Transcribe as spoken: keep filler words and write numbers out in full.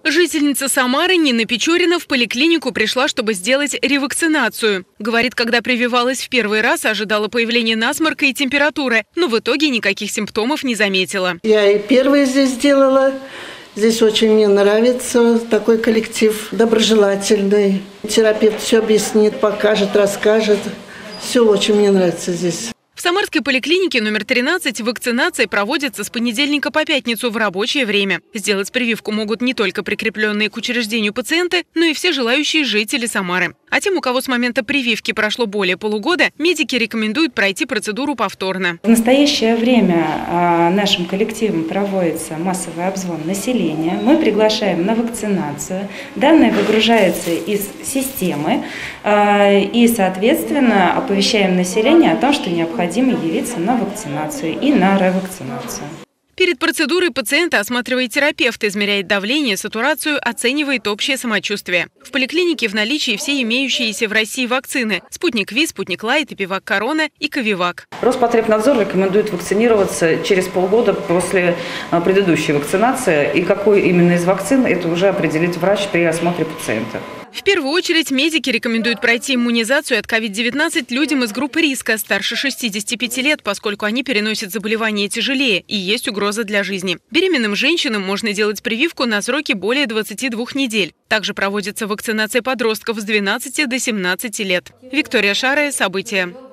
Жительница Самары Нина Печорина в поликлинику пришла, чтобы сделать ревакцинацию. Говорит, когда прививалась в первый раз, ожидала появления насморка и температуры, но в итоге никаких симптомов не заметила. Я и первый здесь сделала. Здесь очень мне нравится такой коллектив, доброжелательный. Терапевт все объяснит, покажет, расскажет. Все очень мне нравится здесь. В Самарской поликлинике номер тринадцать вакцинация проводится с понедельника по пятницу в рабочее время. Сделать прививку могут не только прикрепленные к учреждению пациенты, но и все желающие жители Самары. А тем, у кого с момента прививки прошло более полугода, медики рекомендуют пройти процедуру повторно. В настоящее время нашим коллективом проводится массовый обзвон населения. Мы приглашаем на вакцинацию. Данные выгружаются из системы и, соответственно, оповещаем население о том, что необходимо явиться на вакцинацию и на ревакцинацию. Перед процедурой пациента осматривает терапевт, измеряет давление, сатурацию, оценивает общее самочувствие. В поликлинике в наличии все имеющиеся в России вакцины – Спутник Ви, Спутник Лайт, Эпивак Корона и Ковивак. Роспотребнадзор рекомендует вакцинироваться через полгода после предыдущей вакцинации. И какой именно из вакцин, это уже определит врач при осмотре пациента. В первую очередь медики рекомендуют пройти иммунизацию от ковид девятнадцать людям из группы риска старше шестидесяти пяти лет, поскольку они переносят заболевания тяжелее и есть угроза для жизни. Беременным женщинам можно делать прививку на сроки более двадцати двух недель. Также проводится вакцинация подростков с двенадцати до семнадцати лет. Виктория Шарая, события.